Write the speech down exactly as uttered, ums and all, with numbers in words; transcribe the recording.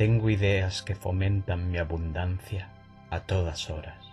Tengo ideas que fomentan mi abundancia a todas horas.